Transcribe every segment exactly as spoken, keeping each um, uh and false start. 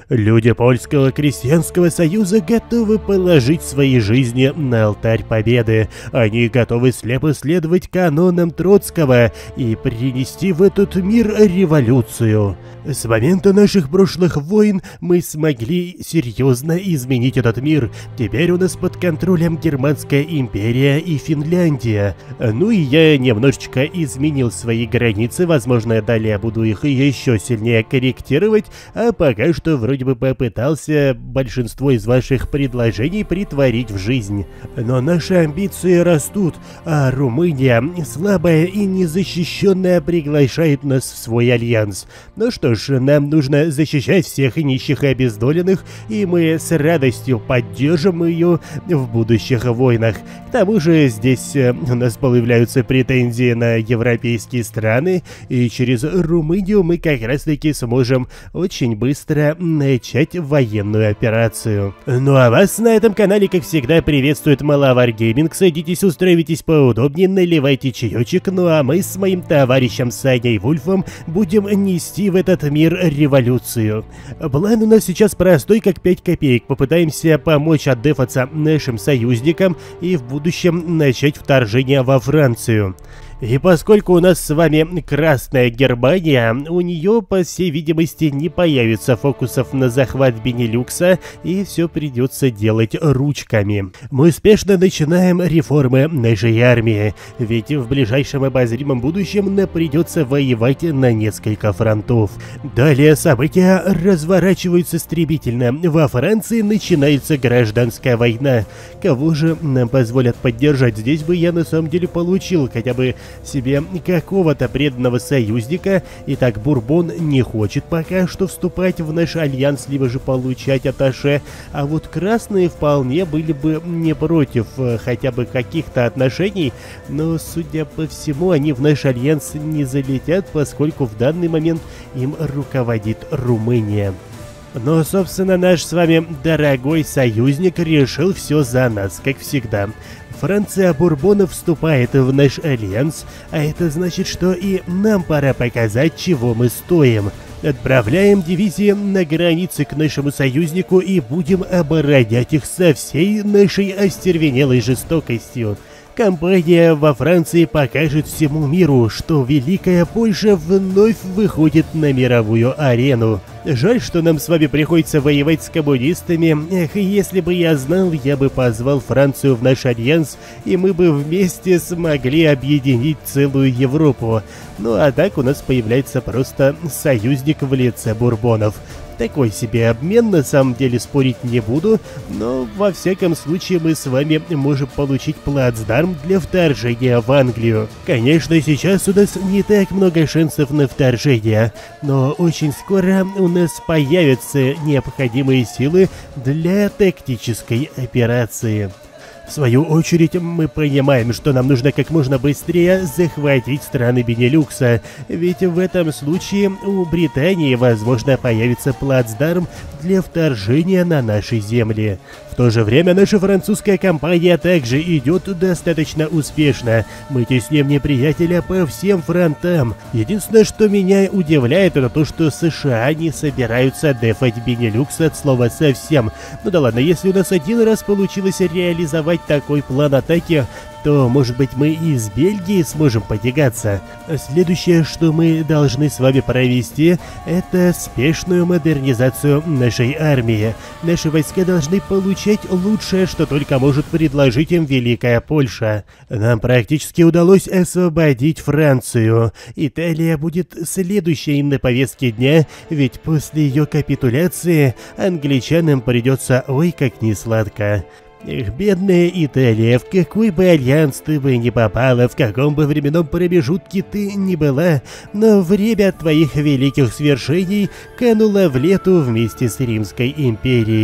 Люди Польского крестьянского союза готовы положить свои жизни на алтарь победы. Они готовы слепо следовать канонам Троцкого и принести в этот мир революцию. С момента наших прошлых войн мы смогли серьезно изменить этот мир. Теперь у нас под контролем Германская империя и Финляндия. Ну и я немножечко изменил свои границы, возможно, далее буду их еще сильнее корректировать, а пока что вроде бы попытался большинство из ваших предложений притворить в жизнь. Но наши амбиции растут, а Румыния, слабая и незащищенная, приглашает нас в свой альянс. Ну что ж, нам нужно защищать всех нищих и обездоленных, и мы с радостью поддержим ее в будущих войнах. К тому же здесь у нас появляются претензии на европейские страны, и через Румынию мы как раз таки сможем очень быстро начать военную операцию. Ну а вас на этом канале, как всегда, приветствует Маловар Гейминг. Садитесь, устраивайтесь поудобнее, наливайте чаечек, ну а мы с моим товарищем Саней Вульфом будем нести в этот мир революцию. План у нас сейчас простой, как пять копеек. Попытаемся помочь отдефаться нашим союзникам и в будущем начать вторжение во Францию. И поскольку у нас с вами Красная Германия, у нее, по всей видимости, не появится фокусов на захват Бенилюкса, и все придется делать ручками. Мы спешно начинаем реформы нашей армии, ведь в ближайшем обозримом будущем нам придется воевать на несколько фронтов. Далее события разворачиваются стремительно. Во Франции начинается гражданская война. Кого же нам позволят поддержать? Здесь бы я на самом деле получил хотя бы себе какого-то преданного союзника. Итак, Бурбон не хочет пока что вступать в наш альянс, либо же получать атташе, а вот красные вполне были бы не против хотя бы каких-то отношений, но, судя по всему, они в наш альянс не залетят, поскольку в данный момент им руководит Румыния. Но, собственно, наш с вами дорогой союзник решил все за нас, как всегда. Франция Бурбонов вступает в наш альянс, а это значит, что и нам пора показать, чего мы стоим. Отправляем дивизии на границы к нашему союзнику и будем оборонять их со всей нашей остервенелой жестокостью. Кампания во Франции покажет всему миру, что Великая Польша вновь выходит на мировую арену. Жаль, что нам с вами приходится воевать с коммунистами. Эх, если бы я знал, я бы позвал Францию в наш альянс, и мы бы вместе смогли объединить целую Европу. Ну а так у нас появляется просто союзник в лице Бурбонов. Такой себе обмен, на самом деле спорить не буду, но во всяком случае мы с вами можем получить плацдарм для вторжения в Англию. Конечно, сейчас у нас не так много шансов на вторжение, но очень скоро у нас появятся необходимые силы для тактической операции. В свою очередь, мы понимаем, что нам нужно как можно быстрее захватить страны Бенилюкса, ведь в этом случае у Британии, возможно, появится плацдарм для вторжения на наши земли. В то же время наша французская кампания также идет достаточно успешно. Мы тесним неприятеля по всем фронтам. Единственное, что меня удивляет, это то, что США не собираются дефать Бенилюкс от слова совсем. Ну да ладно, если у нас один раз получилось реализовать такой план атаки, то, может быть, мы и с Бельгией сможем потягаться. Следующее, что мы должны с вами провести, это спешную модернизацию нашей армии. Наши войска должны получать лучшее, что только может предложить им Великая Польша. Нам практически удалось освободить Францию. Италия будет следующей на повестке дня, ведь после ее капитуляции англичанам придется ой как несладко. Эх, бедная Италия, в какой бы альянс ты бы ни попала, в каком бы временном промежутке ты ни была, но время твоих великих свершений кануло в лету вместе с Римской империей.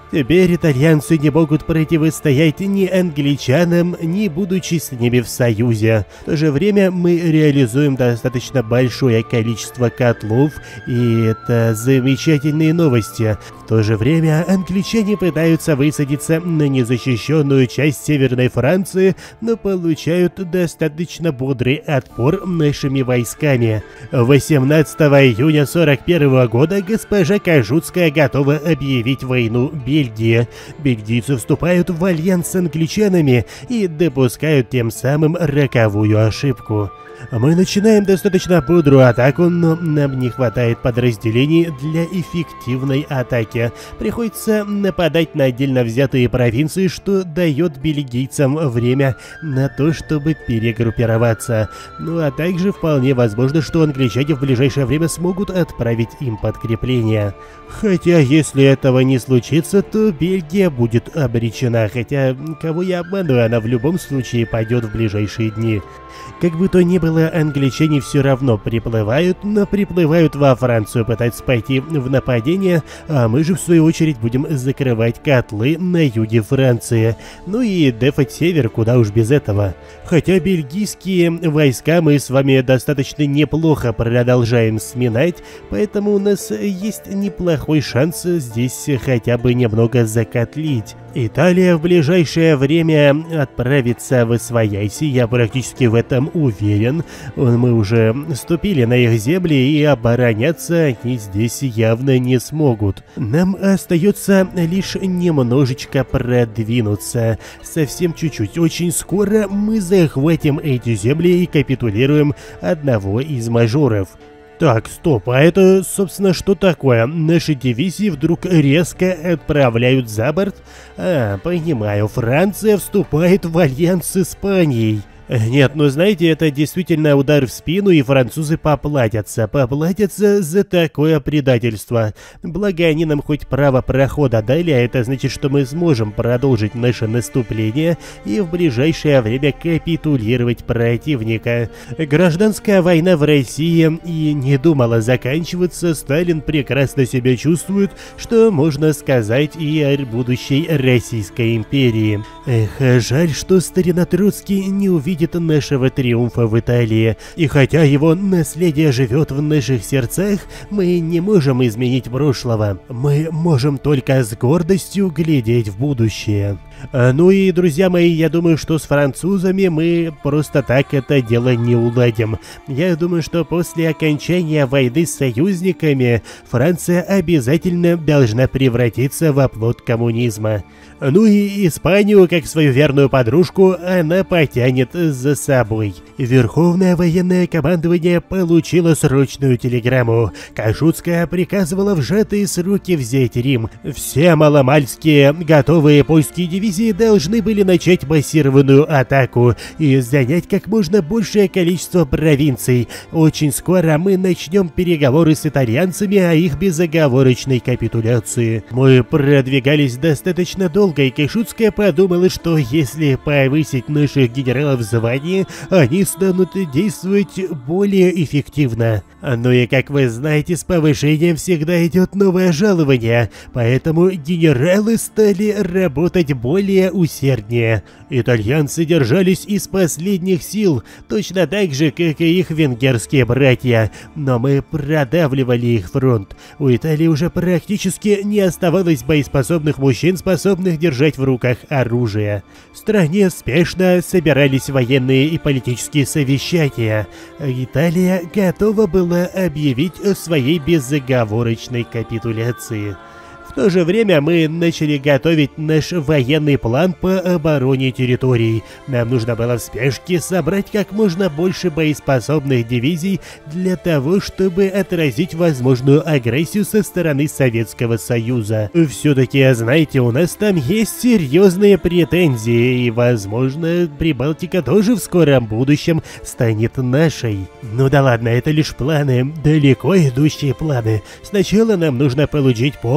Теперь итальянцы не могут противостоять ни англичанам, ни будучи с ними в союзе. В то же время мы реализуем достаточно большое количество котлов, и это замечательные новости. В то же время англичане пытаются высадиться на незащищенную часть Северной Франции, но получают достаточно бодрый отпор нашими войсками. восемнадцатого июня сорок первого года госпожа Кожуцкая готова объявить войну Бельгии. Бельгийцы вступают в альянс с англичанами и допускают тем самым роковую ошибку. Мы начинаем достаточно бодрую атаку, но нам не хватает подразделений для эффективной атаки. Приходится нападать на отдельно взятые провинции, что дает бельгийцам время на то, чтобы перегруппироваться. Ну а также вполне возможно, что англичане в ближайшее время смогут отправить им подкрепление. Хотя, если этого не случится, то Бельгия будет обречена. Хотя, кого я обманываю, она в любом случае пойдет в ближайшие дни. Как бы то ни было, англичане все равно приплывают, но приплывают во Францию, пытаются пойти в нападение, а мы же в свою очередь будем закрывать котлы на юге Франции. Ну и дефать север, куда уж без этого. Хотя бельгийские войска мы с вами достаточно неплохо продолжаем сминать, поэтому у нас есть неплохой шанс здесь хотя бы немного закотлить. Италия в ближайшее время отправится в Освояси, я практически в этом уверен. Мы уже ступили на их земли, и обороняться они здесь явно не смогут. Нам остается лишь немножечко продвинуться. Совсем чуть-чуть. Очень скоро мы захватим эти земли и капитулируем одного из мажоров. Так, стоп, а это, собственно, что такое? Наши дивизии вдруг резко отправляют за борт? А, понимаю, Франция вступает в альянс с Испанией. Нет, ну знаете, это действительно удар в спину, и французы поплатятся, поплатятся за такое предательство. Благо они нам хоть право прохода дали, а это значит, что мы сможем продолжить наше наступление и в ближайшее время капитулировать противника. Гражданская война в России и не думала заканчиваться, Сталин прекрасно себя чувствует, что можно сказать и о будущей Российской империи. Эх, жаль, что старина Троцкий не увидел нашего триумфа в Италии. И хотя его наследие живет в наших сердцах, мы не можем изменить прошлого. Мы можем только с гордостью глядеть в будущее. А, ну и, друзья мои, я думаю, что с французами мы просто так это дело не уладим. Я думаю, что после окончания войны с союзниками Франция обязательно должна превратиться в оплот коммунизма. Ну и Испанию, как свою верную подружку, она потянет за собой. Верховное военное командование получило срочную телеграмму. Кашутская приказывала в сжатые сроки взять Рим. Все маломальские готовые польские дивизии должны были начать массированную атаку и занять как можно большее количество провинций. Очень скоро мы начнем переговоры с итальянцами о их безоговорочной капитуляции. Мы продвигались достаточно долго, и Кашутская подумала, что если повысить наших генералов в звании, они станут действовать более эффективно. Ну и как вы знаете, с повышением всегда идет новое жалование, поэтому генералы стали работать более усерднее. Итальянцы держались из последних сил, точно так же, как и их венгерские братья, но мы продавливали их фронт. У Италии уже практически не оставалось боеспособных мужчин, способных держать в руках оружие. В стране спешно собирались военные и политические совещания. Италия готова была объявить о своей безоговорочной капитуляции. В то же время мы начали готовить наш военный план по обороне территорий. Нам нужно было в спешке собрать как можно больше боеспособных дивизий для того, чтобы отразить возможную агрессию со стороны Советского Союза. Все-таки, знаете, у нас там есть серьезные претензии, и, возможно, Прибалтика тоже в скором будущем станет нашей. Ну да ладно, это лишь планы, далеко идущие планы. Сначала нам нужно получить полный тест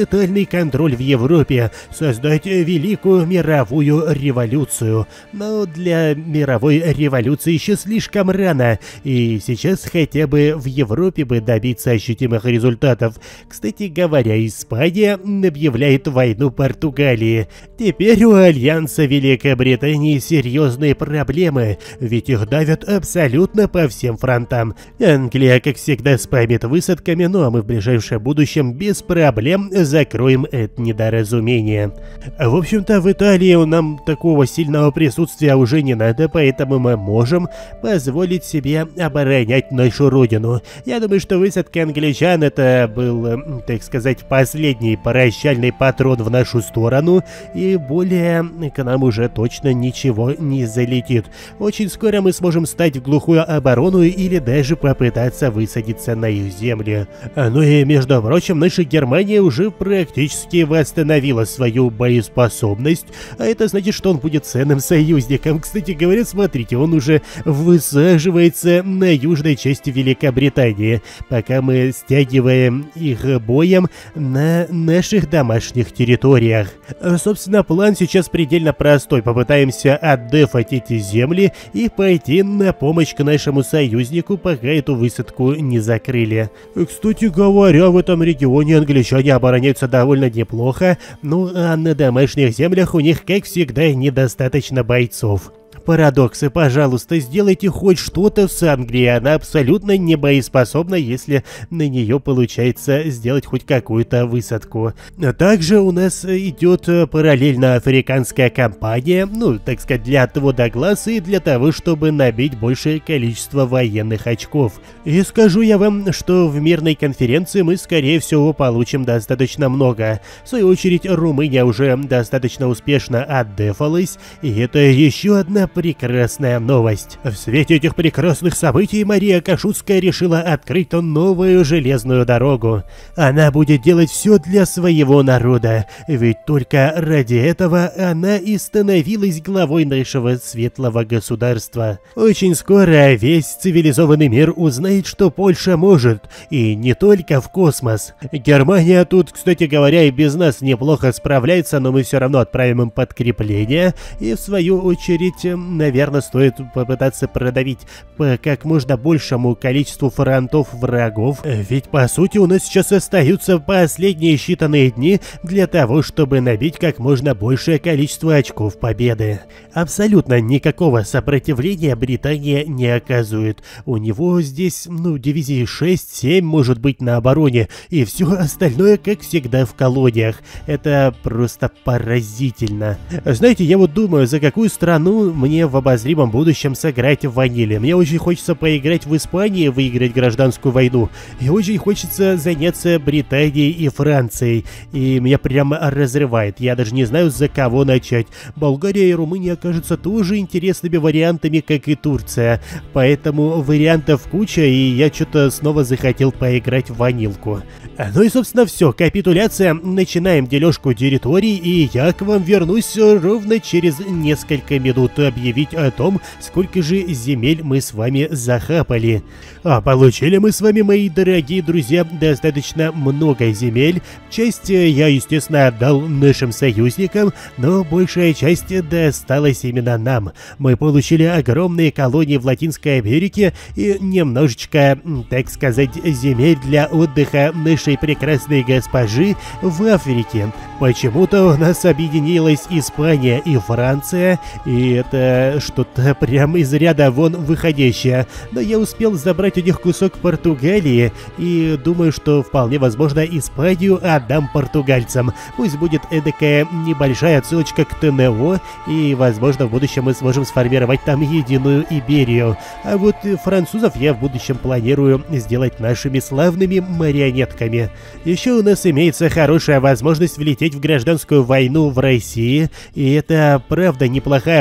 тотальный контроль в Европе, создать великую мировую революцию. Но для мировой революции еще слишком рано, и сейчас хотя бы в Европе бы добиться ощутимых результатов. Кстати говоря, Испания объявляет войну Португалии. Теперь у Альянса Великобритании серьезные проблемы, ведь их давят абсолютно по всем фронтам. Англия, как всегда, спамит высадками, ну а мы в ближайшем будущем без проблем закроем это недоразумение. В общем-то, в Италии нам такого сильного присутствия уже не надо, поэтому мы можем позволить себе оборонять нашу родину. Я думаю, что высадка англичан — это был, так сказать, последний прощальный патрон в нашу сторону, и более к нам уже точно ничего не залетит. Очень скоро мы сможем стать в глухую оборону или даже попытаться высадиться на их земли. Ну и, между прочим, наша Германия уже практически восстановила свою боеспособность, а это значит, что он будет ценным союзником. Кстати говоря, смотрите, он уже высаживается на южной части Великобритании, пока мы стягиваем их боем на наших домашних территориях. Собственно, план сейчас предельно простой. Попытаемся отдефать эти земли и пойти на помощь к нашему союзнику, пока эту высадку не закрыли. Кстати говоря, в этом регионе англичане обороняются довольно неплохо, ну а на домашних землях у них, как всегда, недостаточно бойцов. Парадоксы, пожалуйста, сделайте хоть что-то с Англией, она абсолютно не боеспособна, если на нее получается сделать хоть какую-то высадку. Также у нас идет параллельно африканская кампания, ну, так сказать, для отвода глаз и для того, чтобы набить большее количество военных очков. И скажу я вам, что в мирной конференции мы, скорее всего, получим достаточно много. В свою очередь, Румыния уже достаточно успешно отдефалась, и это еще одна прекрасная новость. В свете этих прекрасных событий Мария Кашутская решила открыть новую железную дорогу. Она будет делать все для своего народа, ведь только ради этого она и становилась главой нашего светлого государства. Очень скоро весь цивилизованный мир узнает, что Польша может, и не только в космос. Германия тут, кстати говоря, и без нас неплохо справляется, но мы все равно отправим им подкрепление, и в свою очередь, наверное, стоит попытаться продавить по как можно большему количеству фронтов врагов, ведь по сути у нас сейчас остаются последние считанные дни для того, чтобы набить как можно большее количество очков победы. Абсолютно никакого сопротивления Британия не оказывает. У него здесь, ну, дивизии шесть-семь может быть на обороне, и все остальное, как всегда, в колониях. Это просто поразительно. Знаете, я вот думаю, за какую страну мне в обозримом будущем сыграть в ваниле. Мне очень хочется поиграть в Испании, выиграть гражданскую войну. И очень хочется заняться Британией и Францией. И меня прямо разрывает. Я даже не знаю, за кого начать. Болгария и Румыния кажутся тоже интересными вариантами, как и Турция. Поэтому вариантов куча, и я что-то снова захотел поиграть в ванилку. Ну и, собственно, все. Капитуляция. Начинаем дележку территорий, и я к вам вернусь ровно через несколько минут объявить о том, сколько же земель мы с вами захапали. А получили мы с вами, мои дорогие друзья, достаточно много земель. Часть я, естественно, отдал нашим союзникам, но большая часть досталась именно нам. Мы получили огромные колонии в Латинской Америке и немножечко, так сказать, земель для отдыха нашей прекрасной госпожи в Африке. Почему-то у нас объединилась Испания и Франция, и это что-то прямо из ряда вон выходящее. Но я успел забрать у них кусок Португалии, и думаю, что вполне возможно Испанию отдам португальцам. Пусть будет эдакая небольшая отсылочка к ТНО, и возможно в будущем мы сможем сформировать там единую Иберию. А вот французов я в будущем планирую сделать нашими славными марионетками. Еще у нас имеется хорошая возможность влететь в гражданскую войну в России, и это правда неплохая возможность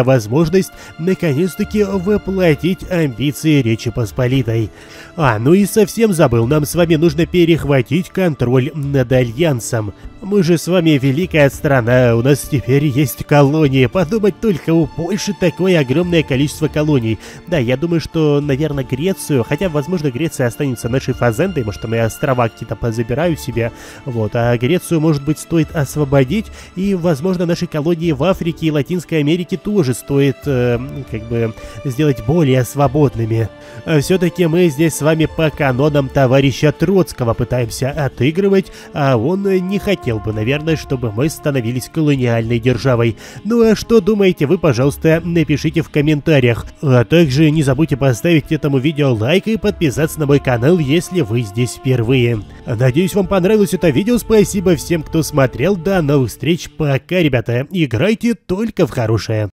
возможность наконец-таки воплотить амбиции Речи Посполитой. А, ну и совсем забыл, нам с вами нужно перехватить контроль над Альянсом. Мы же с вами великая страна, у нас теперь есть колонии. Подумать только, у Польши такое огромное количество колоний. Да, я думаю, что, наверное, Грецию, хотя, возможно, Греция останется нашей фазендой, может, там и острова какие-то позабираю себе. Вот, а Грецию, может быть, стоит освободить, и, возможно, наши колонии в Африке и Латинской Америке тоже стоит, э, как бы, сделать более свободными. Все-таки мы здесь с вами по канонам товарища Троцкого пытаемся отыгрывать, а он не хотел бы, наверное, чтобы мы становились колониальной державой. Ну а что думаете вы, пожалуйста, напишите в комментариях. А также не забудьте поставить этому видео лайк и подписаться на мой канал, если вы здесь впервые. Надеюсь, вам понравилось это видео. Спасибо всем, кто смотрел. До новых встреч. Пока, ребята. Играйте только в хорошее.